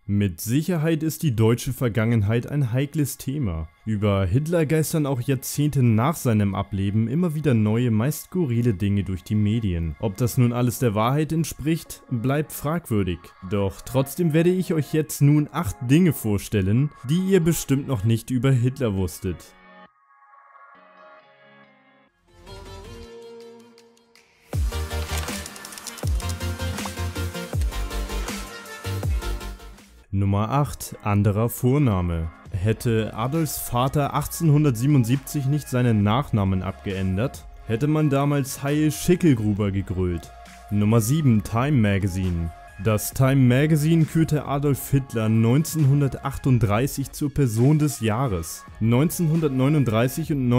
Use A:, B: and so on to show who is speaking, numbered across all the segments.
A: Mit Sicherheit ist die deutsche Vergangenheit ein heikles Thema. Über Hitler geistern auch Jahrzehnte nach seinem Ableben immer wieder neue, meist skurrile Dinge durch die Medien. Ob das nun alles der Wahrheit entspricht, bleibt fragwürdig. Doch trotzdem werde ich euch jetzt nun 8 Dinge vorstellen, die ihr bestimmt noch nicht über Hitler wusstet. Nummer 8. Anderer Vorname. Hätte Adolfs Vater 1877 nicht seinen Nachnamen abgeändert, hätte man damals Heil Schickelgruber gegrölt. Nummer 7. Time Magazine. Das Time Magazine kürte Adolf Hitler 1938 zur Person des Jahres. 1939 und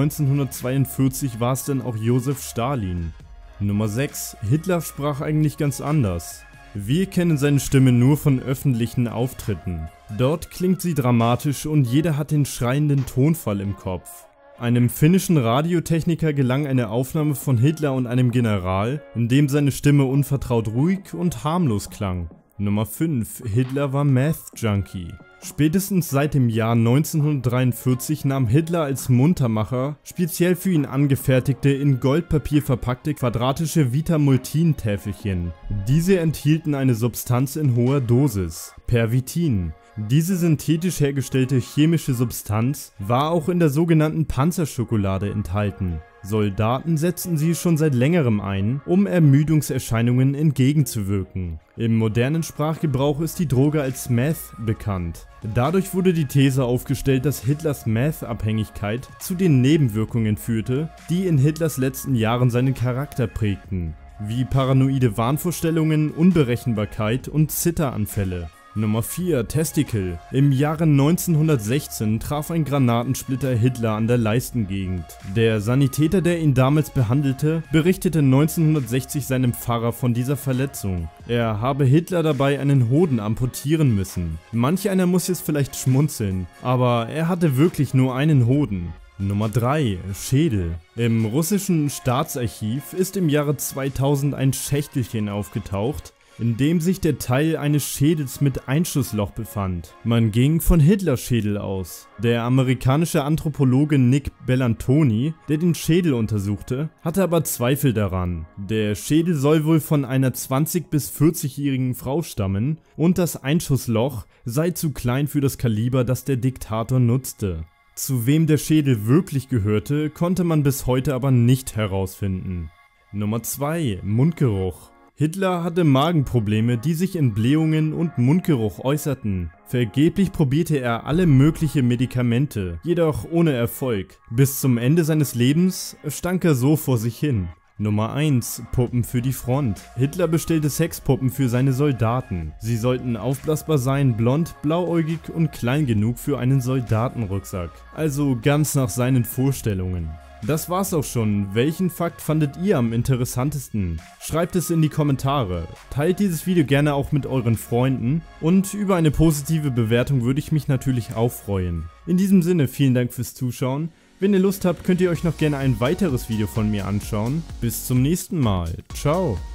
A: 1942 war es dann auch Josef Stalin. Nummer 6. Hitler sprach eigentlich ganz anders. Wir kennen seine Stimme nur von öffentlichen Auftritten. Dort klingt sie dramatisch und jeder hat den schreienden Tonfall im Kopf. Einem finnischen Radiotechniker gelang eine Aufnahme von Hitler und einem General, in dem seine Stimme unvertraut ruhig und harmlos klang. Nummer 5. Hitler war Meth-Junkie. Spätestens seit dem Jahr 1943 nahm Hitler als Muntermacher speziell für ihn angefertigte, in Goldpapier verpackte quadratische Vitamultin-Täfelchen. Diese enthielten eine Substanz in hoher Dosis, Pervitin. Diese synthetisch hergestellte chemische Substanz war auch in der sogenannten Panzerschokolade enthalten. Soldaten setzten sie schon seit längerem ein, um Ermüdungserscheinungen entgegenzuwirken. Im modernen Sprachgebrauch ist die Droge als Meth bekannt. Dadurch wurde die These aufgestellt, dass Hitlers Meth-Abhängigkeit zu den Nebenwirkungen führte, die in Hitlers letzten Jahren seinen Charakter prägten, wie paranoide Wahnvorstellungen, Unberechenbarkeit und Zitteranfälle. Nummer 4. Testicle. Im Jahre 1916 traf ein Granatensplitter Hitler an der Leistengegend. Der Sanitäter, der ihn damals behandelte, berichtete 1960 seinem Pfarrer von dieser Verletzung. Er habe Hitler dabei einen Hoden amputieren müssen. Manch einer muss jetzt vielleicht schmunzeln, aber er hatte wirklich nur einen Hoden. Nummer 3. Schädel. Im russischen Staatsarchiv ist im Jahre 2000 ein Schächtelchen aufgetaucht, in dem sich der Teil eines Schädels mit Einschussloch befand. Man ging von Hitlers Schädel aus. Der amerikanische Anthropologe Nick Bellantoni, der den Schädel untersuchte, hatte aber Zweifel daran. Der Schädel soll wohl von einer 20- bis 40-jährigen Frau stammen und das Einschussloch sei zu klein für das Kaliber, das der Diktator nutzte. Zu wem der Schädel wirklich gehörte, konnte man bis heute aber nicht herausfinden. Nummer 2. Mundgeruch. Hitler hatte Magenprobleme, die sich in Blähungen und Mundgeruch äußerten. Vergeblich probierte er alle möglichen Medikamente, jedoch ohne Erfolg. Bis zum Ende seines Lebens stank er so vor sich hin. Nummer 1. Puppen für die Front. Hitler bestellte Sexpuppen für seine Soldaten. Sie sollten aufblasbar sein, blond, blauäugig und klein genug für einen Soldatenrucksack. Also ganz nach seinen Vorstellungen. Das war's auch schon. Welchen Fakt fandet ihr am interessantesten? Schreibt es in die Kommentare. Teilt dieses Video gerne auch mit euren Freunden und über eine positive Bewertung würde ich mich natürlich auch freuen. In diesem Sinne, vielen Dank fürs Zuschauen. Wenn ihr Lust habt, könnt ihr euch noch gerne ein weiteres Video von mir anschauen. Bis zum nächsten Mal. Ciao.